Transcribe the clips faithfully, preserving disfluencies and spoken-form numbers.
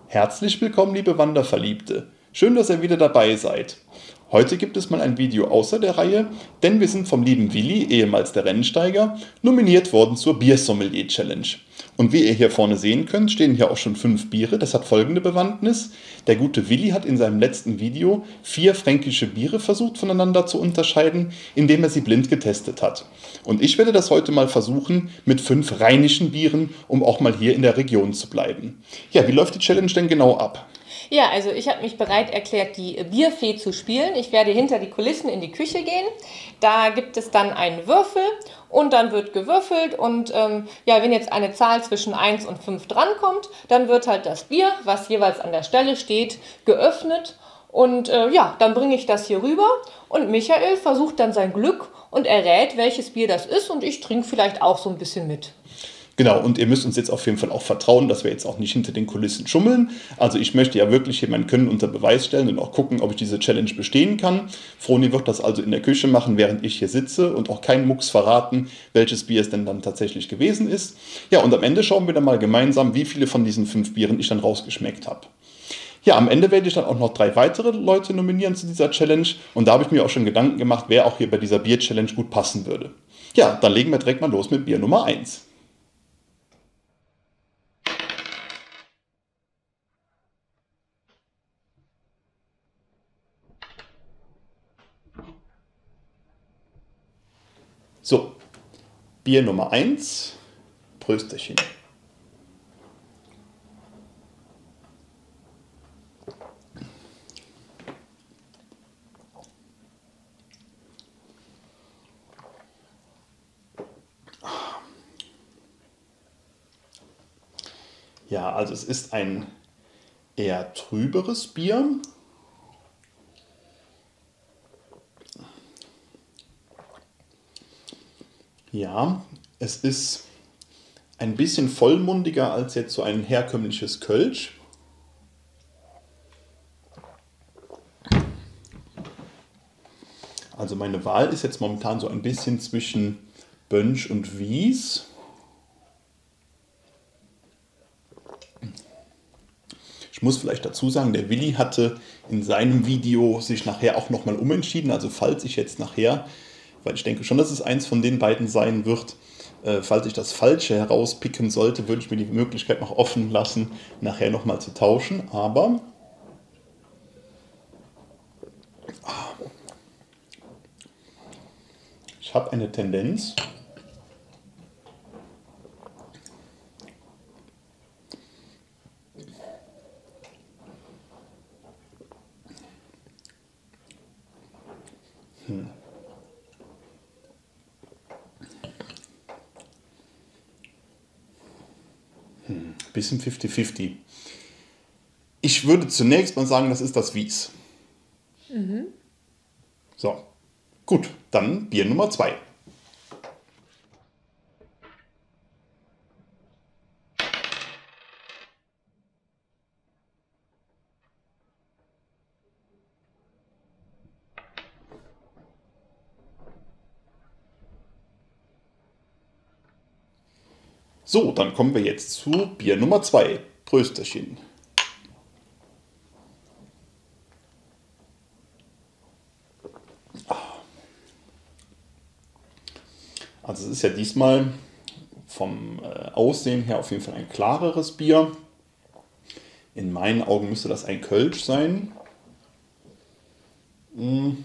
Herzlich willkommen, liebe Wanderverliebte. Schön, dass ihr wieder dabei seid. Heute gibt es mal ein Video außer der Reihe, denn wir sind vom lieben Willi, ehemals der Rennsteiger, nominiert worden zur Biersommelier Challenge. Und wie ihr hier vorne sehen könnt, stehen hier auch schon fünf Biere. Das hat folgende Bewandtnis. Der gute Willi hat in seinem letzten Video vier fränkische Biere versucht voneinander zu unterscheiden, indem er sie blind getestet hat. Und ich werde das heute mal versuchen mit fünf rheinischen Bieren, um auch mal hier in der Region zu bleiben. Ja, wie läuft die Challenge denn genau ab? Ja, also ich habe mich bereit erklärt, die Bierfee zu spielen. Ich werde hinter die Kulissen in die Küche gehen. Da gibt es dann einen Würfel und dann wird gewürfelt. Und ähm, ja, wenn jetzt eine Zahl zwischen eins und fünf drankommt, dann wird halt das Bier, was jeweils an der Stelle steht, geöffnet. Und äh, ja, dann bringe ich das hier rüber und Michael versucht dann sein Glück und errät, welches Bier das ist. Und ich trinke vielleicht auch so ein bisschen mit. Genau, und ihr müsst uns jetzt auf jeden Fall auch vertrauen, dass wir jetzt auch nicht hinter den Kulissen schummeln. Also ich möchte ja wirklich hier mein Können unter Beweis stellen und auch gucken, ob ich diese Challenge bestehen kann. Froni wird das also in der Küche machen, während ich hier sitze und auch keinen Mucks verraten, welches Bier es denn dann tatsächlich gewesen ist. Ja, und am Ende schauen wir dann mal gemeinsam, wie viele von diesen fünf Bieren ich dann rausgeschmeckt habe. Ja, am Ende werde ich dann auch noch drei weitere Leute nominieren zu dieser Challenge. Und da habe ich mir auch schon Gedanken gemacht, wer auch hier bei dieser Bier-Challenge gut passen würde. Ja, dann legen wir direkt mal los mit Bier Nummer eins. So, Bier Nummer eins, Prösterchen. Ja, also es ist ein eher trüberes Bier. Ja, es ist ein bisschen vollmundiger als jetzt so ein herkömmliches Kölsch. Also meine Wahl ist jetzt momentan so ein bisschen zwischen Bönsch und Wies. Ich muss vielleicht dazu sagen, der Willi hatte in seinem Video sich nachher auch nochmal umentschieden. Also falls ich jetzt nachher, weil ich denke schon, dass es eins von den beiden sein wird, äh, falls ich das Falsche herauspicken sollte, würde ich mir die Möglichkeit noch offen lassen, nachher nochmal zu tauschen. Aber ich habe eine Tendenz, hm. Hm. Bisschen fünfzig fünfzig. Ich würde zunächst mal sagen, das ist das Wies. Mhm. So, gut, dann Bier Nummer zwei. So, dann kommen wir jetzt zu Bier Nummer zwei. Prösterchen. Also es ist ja diesmal vom äh, Aussehen her auf jeden Fall ein klareres Bier. In meinen Augen müsste das ein Kölsch sein. Hm.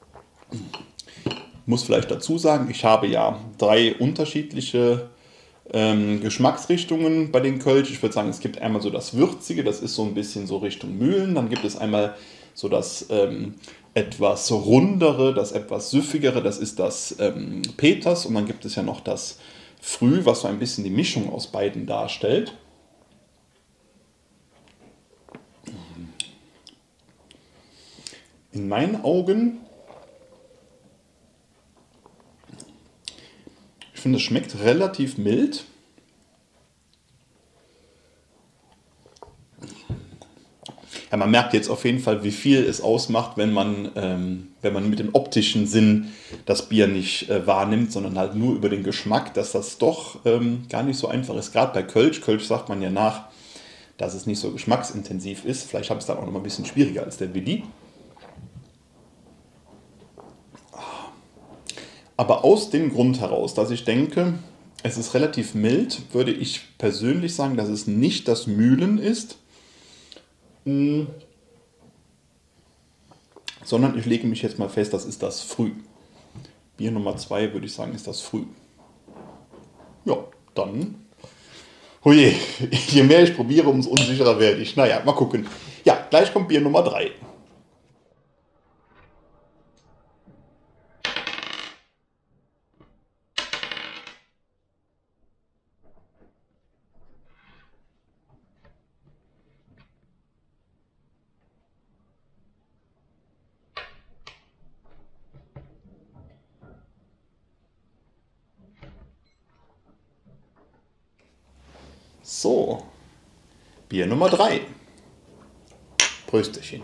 Muss vielleicht dazu sagen, ich habe ja drei unterschiedliche ähm, Geschmacksrichtungen bei den Kölsch. Ich würde sagen, es gibt einmal so das Würzige, das ist so ein bisschen so Richtung Mühlen. Dann gibt es einmal so das ähm, etwas rundere, das etwas süffigere, das ist das ähm, Peters. Und dann gibt es ja noch das Früh, was so ein bisschen die Mischung aus beiden darstellt. In meinen Augen, ich finde, es schmeckt relativ mild. Ja, man merkt jetzt auf jeden Fall, wie viel es ausmacht, wenn man, ähm, wenn man mit dem optischen Sinn das Bier nicht äh, wahrnimmt, sondern halt nur über den Geschmack, dass das doch ähm, gar nicht so einfach ist. Gerade bei Kölsch, Kölsch sagt man ja nach, dass es nicht so geschmacksintensiv ist. Vielleicht habe ich es dann auch noch mal ein bisschen schwieriger als der Willi. Aber aus dem Grund heraus, dass ich denke, es ist relativ mild, würde ich persönlich sagen, dass es nicht das Mühlen ist, mh, sondern ich lege mich jetzt mal fest, das ist das Früh. Bier Nummer zwei würde ich sagen, ist das Früh. Ja, dann... Oje, je mehr ich probiere, umso unsicherer werde ich. Naja, mal gucken. Ja, gleich kommt Bier Nummer drei. So, Bier Nummer drei. Prösterchen.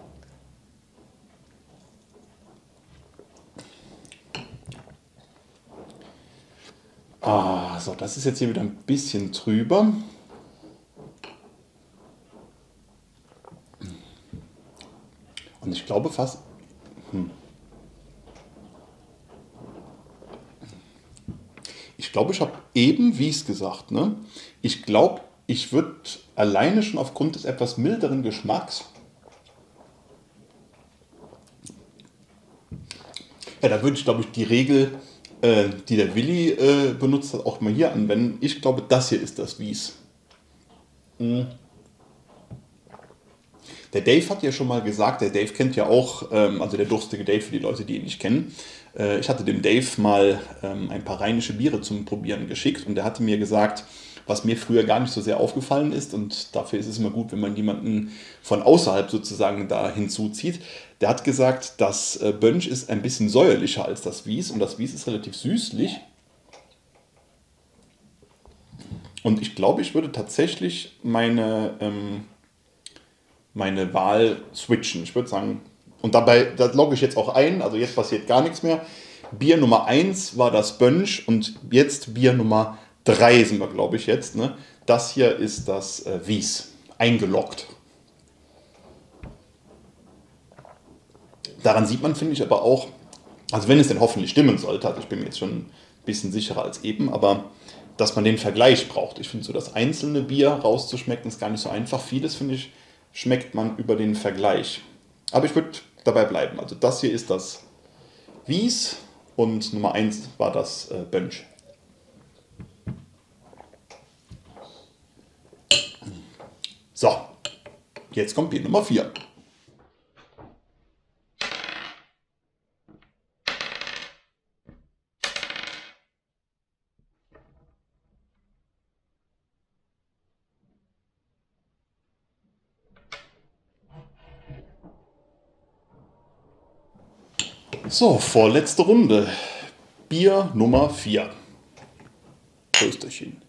Ah, so, das ist jetzt hier wieder ein bisschen trüber. Und ich glaube fast... Hm. Ich glaube, ich habe eben Wies gesagt, ne? Ich glaube, ich würde alleine schon aufgrund des etwas milderen Geschmacks... Ja, da würde ich, glaube ich, die Regel, äh, die der Willi äh, benutzt hat, auch mal hier anwenden. Ich glaube, das hier ist das Wies. Mhm. Der Dave hat ja schon mal gesagt, der Dave kennt ja auch, ähm, also der durstige Dave für die Leute, die ihn nicht kennen. Äh, ich hatte dem Dave mal ähm, ein paar rheinische Biere zum Probieren geschickt und der hatte mir gesagt, was mir früher gar nicht so sehr aufgefallen ist und dafür ist es immer gut, wenn man jemanden von außerhalb sozusagen da hinzuzieht. Der hat gesagt, das äh, Bönsch ist ein bisschen säuerlicher als das Wies und das Wies ist relativ süßlich. Und ich glaube, ich würde tatsächlich meine... Ähm, meine Wahl switchen. Ich würde sagen, und dabei, das logge ich jetzt auch ein, also jetzt passiert gar nichts mehr. Bier Nummer eins war das Bönsch und jetzt Bier Nummer drei sind wir, glaube ich, jetzt. Ne? Das hier ist das äh, Wies, eingeloggt. Daran sieht man, finde ich, aber auch, also wenn es denn hoffentlich stimmen sollte, also ich bin mir jetzt schon ein bisschen sicherer als eben, aber dass man den Vergleich braucht. Ich finde so, das einzelne Bier rauszuschmecken ist gar nicht so einfach. Vieles, finde ich, schmeckt man über den Vergleich. Aber ich würde dabei bleiben. Also das hier ist das Wies und Nummer eins war das äh, Bönsch. So, jetzt kommt Bier Nummer vier. So, vorletzte Runde. Bier Nummer vier. Prösterchen.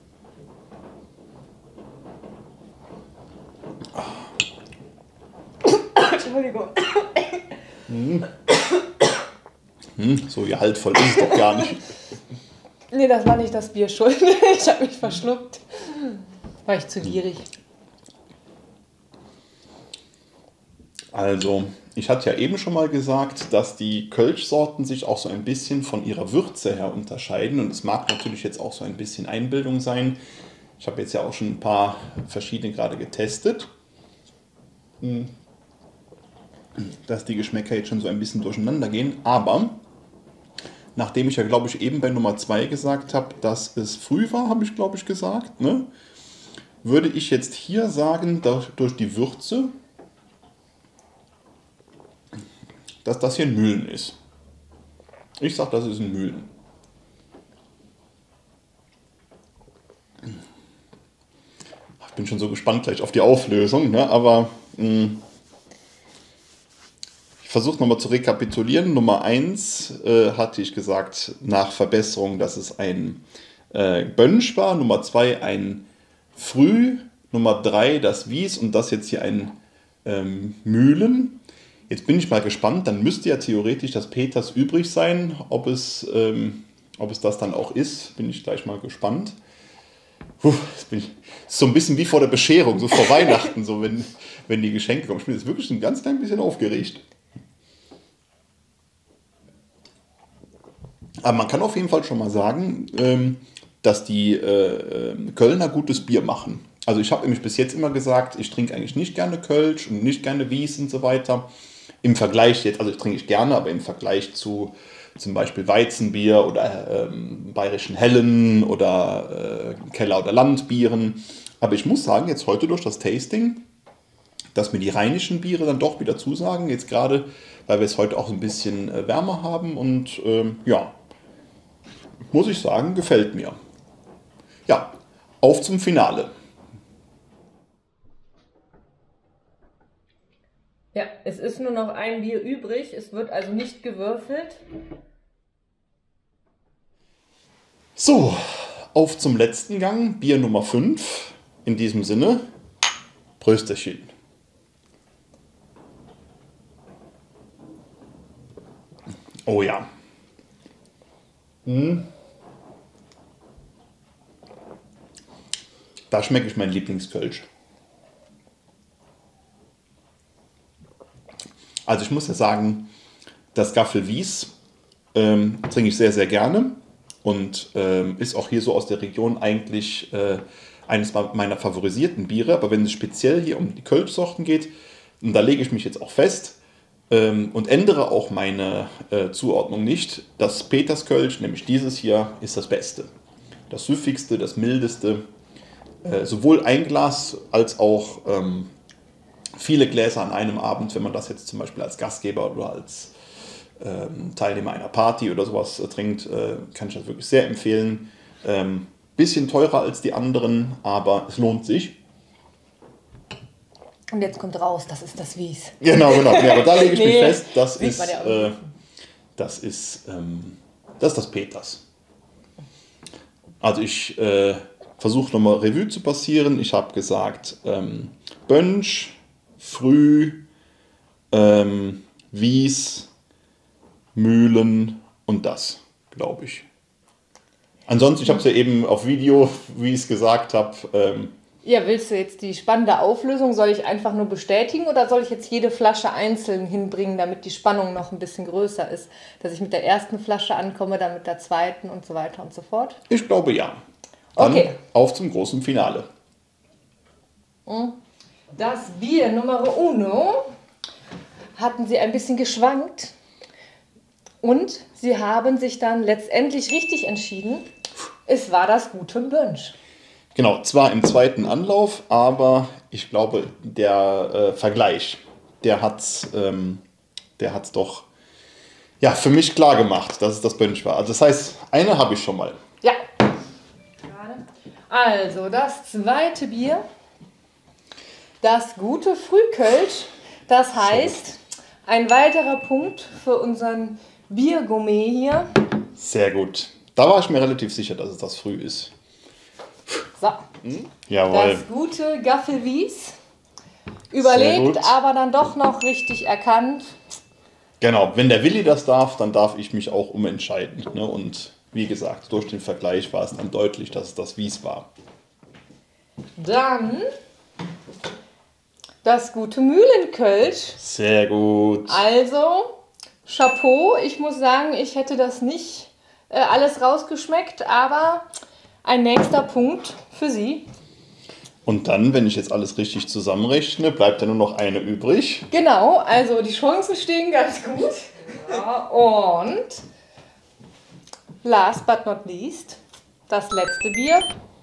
Entschuldigung. Hm. Hm, so gehaltvoll ist es doch gar nicht. Nee, das war nicht das Bier schuld. Ich habe mich verschluckt. War ich zu gierig. Also, ich hatte ja eben schon mal gesagt, dass die Kölschsorten sich auch so ein bisschen von ihrer Würze her unterscheiden. Und es mag natürlich jetzt auch so ein bisschen Einbildung sein. Ich habe jetzt ja auch schon ein paar verschiedene gerade getestet. Dass die Geschmäcker jetzt schon so ein bisschen durcheinander gehen. Aber, nachdem ich ja, glaube ich, eben bei Nummer zwei gesagt habe, dass es früh war, habe ich, glaube ich, gesagt, ne? Würde ich jetzt hier sagen, durch die Würze, dass das hier ein Mühlen ist. Ich sage, das ist ein Mühlen. Ich bin schon so gespannt gleich auf die Auflösung, ne? Aber mh, ich versuche nochmal zu rekapitulieren. Nummer eins äh, hatte ich gesagt, nach Verbesserung, dass es ein äh, Bönsch war. Nummer zwei ein Früh. Nummer drei das Wies und das jetzt hier ein ähm, Mühlen. Jetzt bin ich mal gespannt, dann müsste ja theoretisch das Peters übrig sein. Ob es, ähm, ob es das dann auch ist, bin ich gleich mal gespannt. Puh, das bin ich, das ist so ein bisschen wie vor der Bescherung, so vor Weihnachten, so wenn, wenn die Geschenke kommen. Ich bin jetzt wirklich ein ganz klein bisschen aufgeregt. Aber man kann auf jeden Fall schon mal sagen, ähm, dass die äh, Kölner gutes Bier machen. Also ich habe nämlich bis jetzt immer gesagt, ich trinke eigentlich nicht gerne Kölsch und nicht gerne Wies und so weiter. Im Vergleich jetzt, also trinke ich gerne, aber im Vergleich zu zum Beispiel Weizenbier oder ähm, bayerischen Hellen oder äh, Keller- oder Landbieren. Aber ich muss sagen, jetzt heute durch das Tasting, dass mir die rheinischen Biere dann doch wieder zusagen. Jetzt gerade, weil wir es heute auch ein bisschen äh, wärmer haben und ähm, ja, muss ich sagen, gefällt mir. Ja, auf zum Finale. Ja, es ist nur noch ein Bier übrig. Es wird also nicht gewürfelt. So, auf zum letzten Gang, Bier Nummer fünf. In diesem Sinne, Prösterchen. Oh ja. Hm. Da schmecke ich mein Lieblingskölsch. Also ich muss ja sagen, das Gaffel Wies ähm, trinke ich sehr, sehr gerne und ähm, ist auch hier so aus der Region eigentlich äh, eines meiner favorisierten Biere. Aber wenn es speziell hier um die Kölschsorten geht, und da lege ich mich jetzt auch fest ähm, und ändere auch meine äh, Zuordnung nicht, das Peterskölsch, nämlich dieses hier, ist das Beste. Das süffigste, das mildeste, äh, sowohl ein Glas als auch ähm, viele Gläser an einem Abend, wenn man das jetzt zum Beispiel als Gastgeber oder als ähm, Teilnehmer einer Party oder sowas äh, trinkt, äh, kann ich das wirklich sehr empfehlen. Ähm, bisschen teurer als die anderen, aber es lohnt sich. Und jetzt kommt raus, das ist das Wies. Genau, genau. Ja, aber da lege ich nee, mich fest, das ist, ja äh, das, ist ähm, das ist das Peters. Also ich äh, versuche nochmal Revue zu passieren. Ich habe gesagt, ähm, Bönsch, Früh, ähm, Wies, Mühlen und das, glaube ich. Ansonsten, ich habe es ja eben auf Video, wie ich es gesagt habe. Ähm, ja, willst du jetzt die spannende Auflösung? Soll ich einfach nur bestätigen oder soll ich jetzt jede Flasche einzeln hinbringen, damit die Spannung noch ein bisschen größer ist? Dass ich mit der ersten Flasche ankomme, dann mit der zweiten und so weiter und so fort? Ich glaube ja. Dann okay. Auf zum großen Finale. Das Bier Nummer Uno hatten sie ein bisschen geschwankt und sie haben sich dann letztendlich richtig entschieden. Es war das gute Bönsch. Genau, zwar im zweiten Anlauf, aber ich glaube, der äh, Vergleich, der hat es ähm, der hat's doch ja, für mich klar gemacht, dass es das Bönsch war. Also das heißt, eine habe ich schon mal. Ja. Also, das zweite Bier, das gute Frühkölsch, das heißt, ein weiterer Punkt für unseren Biergourmet hier. Sehr gut. Da war ich mir relativ sicher, dass es das Früh ist. So, hm? Jawohl. Das gute Gaffel Wies. Überlegt, aber dann doch noch richtig erkannt. Genau, wenn der Willi das darf, dann darf ich mich auch umentscheiden. Ne? Und wie gesagt, durch den Vergleich war es dann deutlich, dass es das Wies war. Dann das gute Mühlenkölsch. Sehr gut. Also, Chapeau. Ich muss sagen, ich hätte das nicht äh, alles rausgeschmeckt, aber ein nächster Punkt für Sie. Und dann, wenn ich jetzt alles richtig zusammenrechne, bleibt ja nur noch eine übrig. Genau, also die Chancen stehen ganz gut. Ja, und last but not least, das letzte Bier.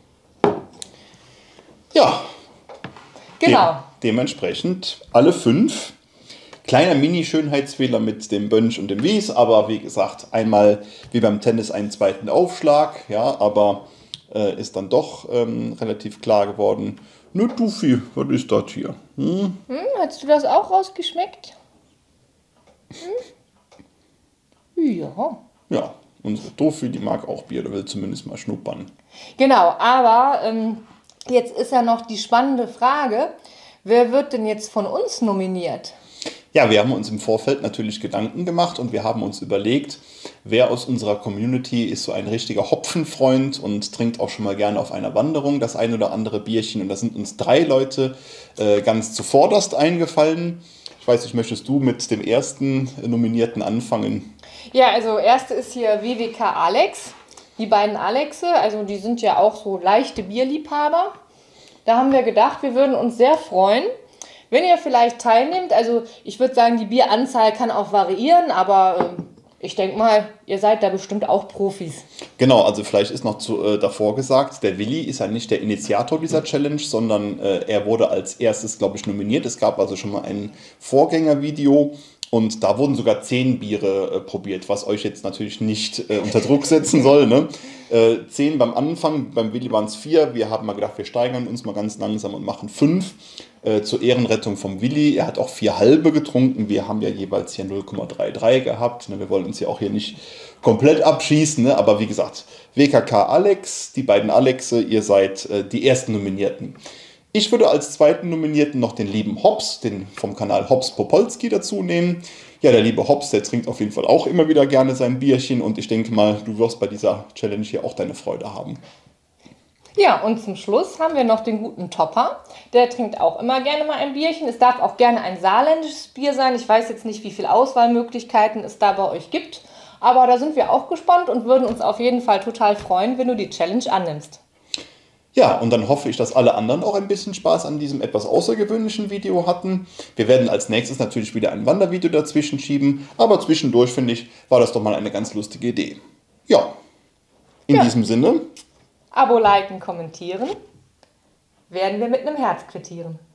Ja, genau. De- dementsprechend alle fünf. Kleiner Mini-Schönheitsfehler mit dem Bönsch und dem Wies, aber wie gesagt, einmal wie beim Tennis einen zweiten Aufschlag, ja, aber äh, ist dann doch ähm, relativ klar geworden. Ne, Dufi, was ist das hier? Hm? Hm, hast du das auch rausgeschmeckt? Hm? Ja. Ja, unsere Dufi, die mag auch Bier, der will zumindest mal schnuppern. Genau, aber ähm, jetzt ist ja noch die spannende Frage, wer wird denn jetzt von uns nominiert? Ja, wir haben uns im Vorfeld natürlich Gedanken gemacht und wir haben uns überlegt, wer aus unserer Community ist so ein richtiger Hopfenfreund und trinkt auch schon mal gerne auf einer Wanderung das ein oder andere Bierchen. Und da sind uns drei Leute äh, ganz zuvorderst eingefallen. Ich weiß nicht, möchtest du mit dem ersten Nominierten anfangen? Ja, also erste ist hier W W K Alex. Die beiden Alexe, also die sind ja auch so leichte Bierliebhaber. Da haben wir gedacht, wir würden uns sehr freuen, wenn ihr vielleicht teilnehmt. Also ich würde sagen, die Bieranzahl kann auch variieren, aber äh, ich denke mal, ihr seid da bestimmt auch Profis. Genau, also vielleicht ist noch zu, äh, davor gesagt, der Willi ist ja nicht der Initiator dieser Challenge, sondern äh, er wurde als erstes, glaube ich, nominiert. Es gab also schon mal ein Vorgängervideo und da wurden sogar zehn Biere äh, probiert, was euch jetzt natürlich nicht äh, unter Druck setzen soll. Ne? Äh, zehn beim Anfang, beim Willi waren es vier. Wir haben mal gedacht, wir steigern uns mal ganz langsam und machen fünf. Äh, zur Ehrenrettung vom Willi. Er hat auch vier halbe getrunken. Wir haben ja jeweils hier null Komma dreiunddreißig gehabt. Ne? Wir wollen uns ja auch hier nicht komplett abschießen. Ne? Aber wie gesagt, W K K Alex, die beiden Alexe, ihr seid äh, die ersten Nominierten. Ich würde als zweiten Nominierten noch den lieben Hobbs, den vom Kanal Hobbs Popolski dazu nehmen. Ja, der liebe Hobbs, der trinkt auf jeden Fall auch immer wieder gerne sein Bierchen und ich denke mal, du wirst bei dieser Challenge hier auch deine Freude haben. Ja, und zum Schluss haben wir noch den guten Topper. Der trinkt auch immer gerne mal ein Bierchen. Es darf auch gerne ein saarländisches Bier sein. Ich weiß jetzt nicht, wie viele Auswahlmöglichkeiten es da bei euch gibt. Aber da sind wir auch gespannt und würden uns auf jeden Fall total freuen, wenn du die Challenge annimmst. Ja, und dann hoffe ich, dass alle anderen auch ein bisschen Spaß an diesem etwas außergewöhnlichen Video hatten. Wir werden als nächstes natürlich wieder ein Wandervideo dazwischen schieben, aber zwischendurch, finde ich, war das doch mal eine ganz lustige Idee. Ja, in ja. diesem Sinne. Abo, liken, kommentieren. Werden wir mit einem Herz quittieren.